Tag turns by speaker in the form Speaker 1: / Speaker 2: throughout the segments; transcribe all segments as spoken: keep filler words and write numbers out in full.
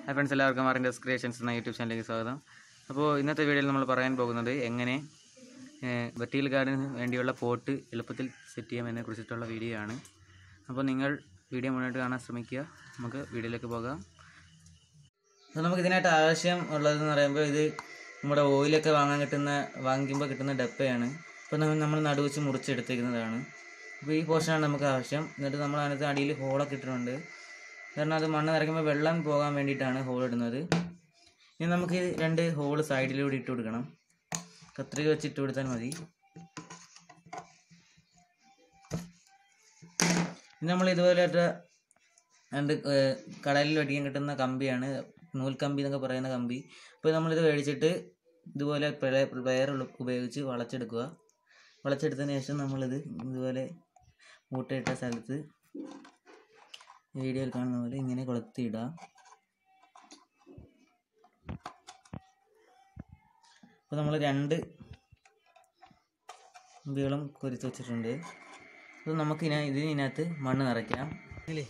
Speaker 1: Hi friends, എല്ലാവർക്കും ആറിൻ്റെ creations എന്ന യൂട്യൂബ് ചാനലിലേക്ക് സ്വാഗതം. അപ്പോൾ ഇന്നത്തെ വീഡിയോയിൽ നമ്മൾ പറയാൻ പോകുന്നത് എങ്ങനെ വെർട്ടിക്കൽ ഗാർഡന് വേണ്ടിയുള്ള പോട്ട് എളുപ്പത്തിൽ സെറ്റ് ചെയ്യാമെന്നതിനെ കുറിച്ചിട്ടുള്ള വീഡിയോ ആണ്. അപ്പോൾ നിങ്ങൾ വീഡിയോ മുന്നോട്ട് കാണാൻ ശ്രമിക്കുക. നമുക്ക് വീഡിയോയിലേക്ക് പോകാം. അപ്പോൾ നമുക്ക് ഇതിനായിട്ട് ആവശ്യം ഉള്ളതെന്ന് പറയുമ്പോൾ ഇത് നമ്മുടെ ഓയിലൊക്കെ വാങ്ങാൻ കിട്ടുന്ന വാങ്ങിക്കുമ്പോൾ കിട്ടുന്ന ഡപ്പയാണ്. അപ്പോൾ നമ്മൾ നടുവെച്ച് മുറിച്ചെടുത്തിരിക്കുന്നതാണ്. അപ്പോൾ ഈ പോർഷനാണ് നമുക്ക് ആവശ്യം. എന്നിട്ട് നമ്മൾ അതിനകത്ത് അടിയിൽ ഹോളൊക്കെ ഇട്ടിട്ടുണ്ട്. കാരണം അത് മണ്ണ് നിറയ്ക്കുമ്പോൾ വെള്ളം പോകാൻ വേണ്ടിയിട്ടാണ് ഹോൾ ഇടുന്നത്. ഇനി നമുക്ക് രണ്ട് ഹോള് സൈഡിലൂടെ ഇട്ട് കൊടുക്കണം. കത്രിക വെച്ച് ഇട്ട് കൊടുത്താൽ മതി. ഇനി നമ്മൾ ഇതുപോലെ രണ്ട് കടലിൽ വെടിക്കാൻ കിട്ടുന്ന കമ്പിയാണ്, നൂൽക്കമ്പി എന്നൊക്കെ പറയുന്ന കമ്പി. അപ്പോൾ നമ്മളിത് മേടിച്ചിട്ട് ഇതുപോലെ പ്ലെയർ ഉപയോഗിച്ച് വളച്ചെടുക്കുക. വളച്ചെടുത്തതിന് ശേഷം നമ്മളിത് ഇതുപോലെ മൂട്ടയിട്ട സ്ഥലത്ത് വീഡിയോയിൽ കാണുന്ന പോലെ ഇങ്ങനെ കൊളുത്തിയിടുക. അപ്പോൾ നമ്മൾ രണ്ട് കമ്പികളും കുരിച്ച് വെച്ചിട്ടുണ്ട്. അപ്പോൾ നമുക്ക് ഇനി ഇതിനകത്ത് മണ്ണ് നിറയ്ക്കാം അല്ലേ.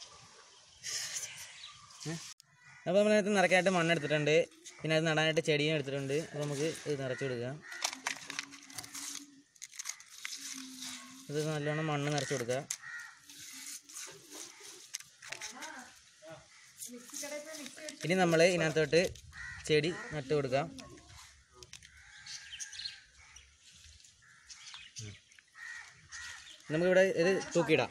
Speaker 1: അപ്പോൾ നമ്മളതിനകത്ത് നിറയ്ക്കാനായിട്ട് മണ്ണെടുത്തിട്ടുണ്ട്. പിന്നെ അത് നടാനായിട്ട് ചെടിയും എടുത്തിട്ടുണ്ട്. അപ്പോൾ നമുക്ക് ഇത് നിറച്ച് കൊടുക്കാം. ഇത് നല്ലോണം മണ്ണ് നിറച്ച് കൊടുക്കുക. ഇനി നമ്മൾ ഇതിനകത്തോട്ട് ചെടി നട്ട് കൊടുക്കാം. നമുക്കിവിടെ ഇത് തൂക്കിയിടാം.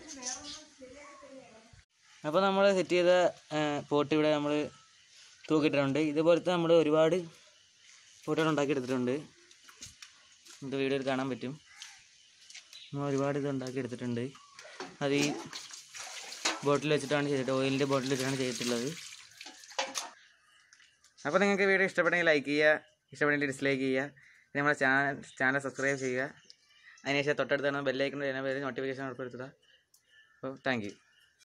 Speaker 1: അപ്പോൾ നമ്മൾ സെറ്റ് ചെയ്ത പോട്ട് ഇവിടെ നമ്മൾ തൂക്കിയിട്ടുണ്ട്. ഇതുപോലത്തെ നമ്മൾ ഒരുപാട് പോട്ടുകൾ ഉണ്ടാക്കിയെടുത്തിട്ടുണ്ട്. നമുക്ക് വീഡിയോയിൽ കാണാൻ പറ്റും. നമ്മൾ ഒരുപാട് ഇത് ഉണ്ടാക്കിയെടുത്തിട്ടുണ്ട്. അത് ഈ ബോട്ടിൽ വെച്ചിട്ടാണ് ചെയ്തിട്ട് ഓയിലിൻ്റെ ബോട്ടിൽ വെച്ചിട്ടാണ് ചെയ്തിട്ടുള്ളത്. അപ്പോൾ നിങ്ങൾക്ക് വീഡിയോ ഇഷ്ടപ്പെട്ടെങ്കിൽ ലൈക്ക് ചെയ്യുക, ഇഷ്ടപ്പെട്ടെങ്കിൽ ഡിസ്ലൈക്ക് ചെയ്യുക. പിന്നെ നമ്മുടെ ചാനൽ ചാനൽ സബ്സ്ക്രൈബ് ചെയ്യുക. അതിനുശേഷം തൊട്ടടുത്താണ് ബെല്ലൈക്കൺ നോട്ടിഫിക്കേഷൻ ഉൾപ്പെടുത്തുക. അപ്പോൾ താങ്ക് യു.